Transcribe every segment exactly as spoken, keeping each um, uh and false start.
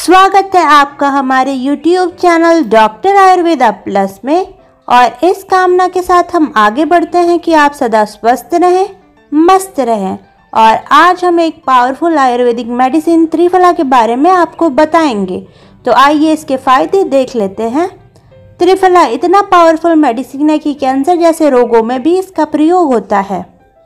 स्वागत है आपका हमारे YouTube channel doctor Ayurveda plus में। और इस कामना के साथ हम आगे बढ़ते हैं कि आप सदा स्वस्थ रहें, मस्त रहें। और आज हम एक पावरफुल आयुर्वेदिक मेडिसिन त्रिफला के बारे में आपको बताएंगे। तो आइए इसके फायदे देख लेते हैं। त्रिफला इतना पावरफुल मेडिसिन है कि कैंसर जैसे रोगों में भी इसका प्रयोग होता है।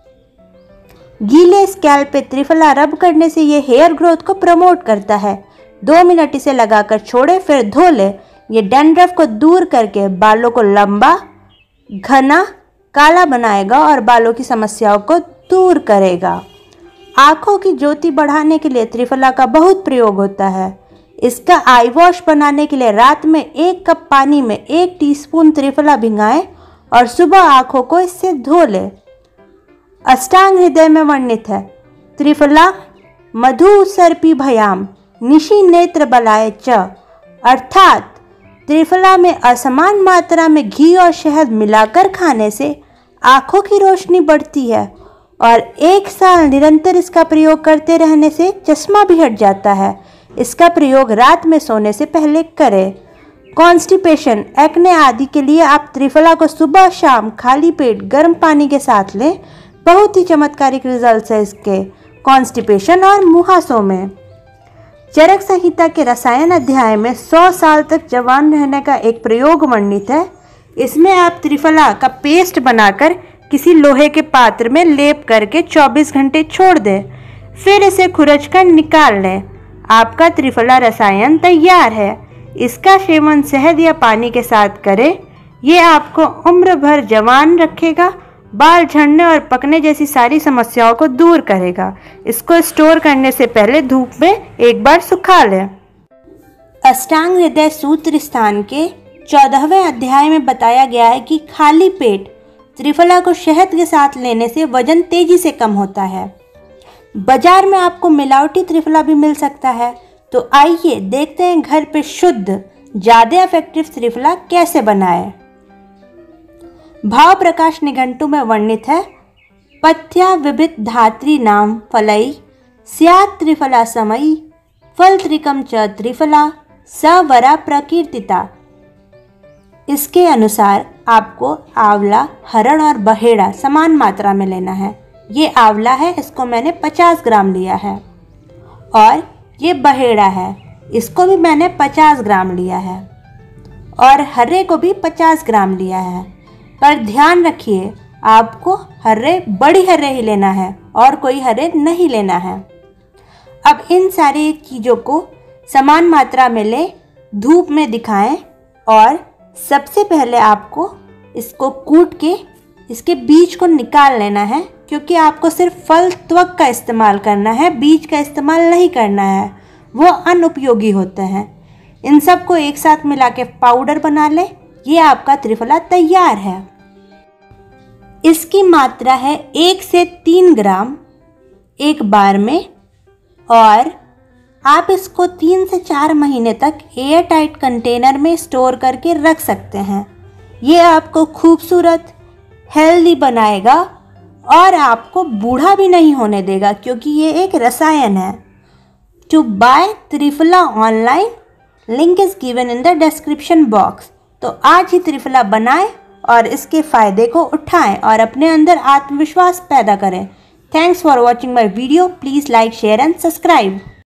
गीले स्कैल्प पे त्रिफला रब करने से ये हेयर ग्रोथ को प्रमोट करता है। दो मिनट इसे लगाकर छोड़े फिर धो ले। ये डैंड्रफ को दूर करके बालों को लंबा, घना, काला बनाएगा और बालों की समस्याओं को दूर करेगा। आँखों की ज्योति बढ़ाने के लिए त्रिफला का बहुत प्रयोग होता है। इसका आई वॉश बनाने के लिए रात में एक कप पानी में एक टीस्पून त्रिफला भिंगाएं और सुबह आँखों को इससे धो ले। अष्टांग हृदय में वर्णित है। त्रिफला मधु सर्पी भयाम निशि नेत्र बलाय च, अर्थात त्रिफला में असमान मात्रा में घी और शहद मिलाकर खाने से आँखों की रोशनी बढ़ती है और एक साल निरंतर इसका प्रयोग करते रहने से चश्मा भी हट जाता है। इसका प्रयोग रात में सोने से पहले करें। कॉन्स्टिपेशन, एक्ने आदि के लिए आप त्रिफला को सुबह शाम खाली पेट गर्म पानी के साथ लें। बहुत ही चमत्कारिक रिजल्ट्स है इसके कॉन्स्टिपेशन और मुहासों में। चरक संहिता के रसायन अध्याय में सौ साल तक जवान रहने का एक प्रयोग वर्णित है। इसमें आप त्रिफला का पेस्ट बनाकर किसी लोहे के पात्र में लेप करके चौबीस घंटे छोड़ दें, फिर इसे खुरच कर निकाल लें। आपका त्रिफला रसायन तैयार है। इसका सेवन शहद या पानी के साथ करें। ये आपको उम्र भर जवान रखेगा, बाल झड़ने और पकने जैसी सारी समस्याओं को दूर करेगा। इसको स्टोर करने से पहले धूप में एक बार सुखा लें। अष्टांग हृदय सूत्र स्थान के चौदहवें अध्याय में बताया गया है कि खाली पेट त्रिफला को शहद के साथ लेने से वजन तेजी से कम होता है। बाजार में आपको मिलावटी त्रिफला भी मिल सकता है। तो आइए देखते हैं घर पे शुद्ध ज्यादा इफेक्टिव त्रिफला कैसे बनाएं। भाव प्रकाश निघंटु में वर्णित है। पथ्या विभित धात्री नाम फलई स्यात् त्रिफला समयी फल त्रिकम च त्रिफला सवरा प्रकीर्तिता। इसके अनुसार आपको आंवला, हरण और बहेड़ा समान मात्रा में लेना है। ये आंवला है, इसको मैंने पचास ग्राम लिया है। और ये बहेड़ा है, इसको भी मैंने पचास ग्राम लिया है। और हर्रे को भी पचास ग्राम लिया है। पर ध्यान रखिए, आपको हर्रे बड़ी हर्रे ही लेना है और कोई हर्रे नहीं लेना है। अब इन सारी चीज़ों को समान मात्रा में ले, धूप में दिखाएं और सबसे पहले आपको इसको कूट के इसके बीज को निकाल लेना है, क्योंकि आपको सिर्फ फल त्वक का इस्तेमाल करना है, बीज का इस्तेमाल नहीं करना है, वो अनुपयोगी होते हैं। इन सब को एक साथ मिला के पाउडर बना लें। ये आपका त्रिफला तैयार है। इसकी मात्रा है एक से तीन ग्राम एक बार में और आप इसको तीन से चार महीने तक एयर टाइट कंटेनर में स्टोर करके रख सकते हैं। ये आपको खूबसूरत, हेल्दी बनाएगा और आपको बूढ़ा भी नहीं होने देगा, क्योंकि ये एक रसायन है। To buy Triphala online, link is given in the description box. तो आज ही त्रिफला बनाएं और इसके फायदे को उठाएं और अपने अंदर आत्मविश्वास पैदा करें। Thanks for watching my video. Please like, share and subscribe.